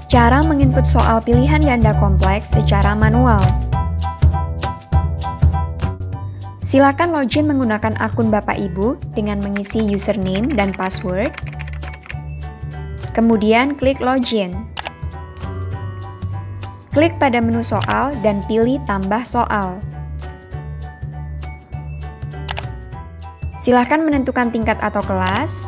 Cara menginput soal pilihan ganda kompleks secara manual. Silakan login menggunakan akun Bapak Ibu dengan mengisi username dan password. Kemudian klik login. Klik pada menu soal dan pilih tambah soal. Silakan menentukan tingkat atau kelas,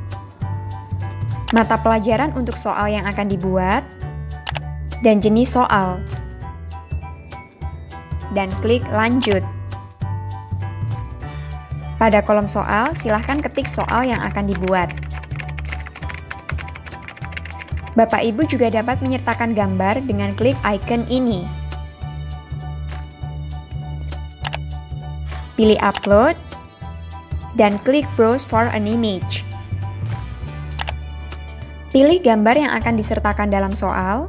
mata pelajaran untuk soal yang akan dibuat, dan jenis soal. Dan klik lanjut. Pada kolom soal, silakan ketik soal yang akan dibuat. Bapak Ibu juga dapat menyertakan gambar dengan klik icon ini. Pilih upload, dan klik browse for an image. Pilih gambar yang akan disertakan dalam soal.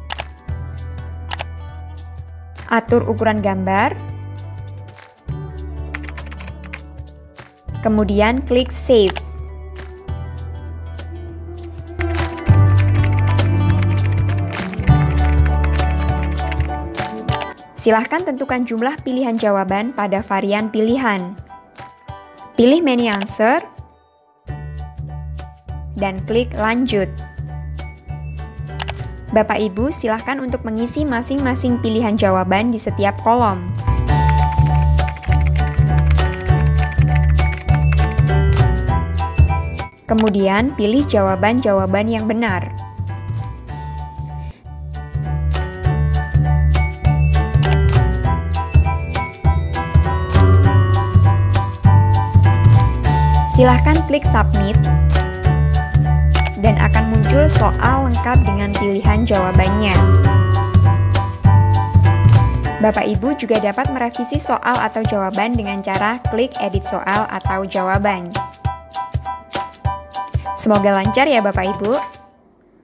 Atur ukuran gambar. Kemudian klik save. Silahkan tentukan jumlah pilihan jawaban pada varian pilihan. Pilih many answer, dan klik lanjut. Bapak Ibu silahkan untuk mengisi masing-masing pilihan jawaban di setiap kolom. Kemudian pilih jawaban-jawaban yang benar. Silahkan klik submit, dan akan muncul soal lengkap dengan pilihan jawabannya. Bapak Ibu juga dapat merevisi soal atau jawaban dengan cara klik edit soal atau jawaban. Semoga lancar ya Bapak Ibu.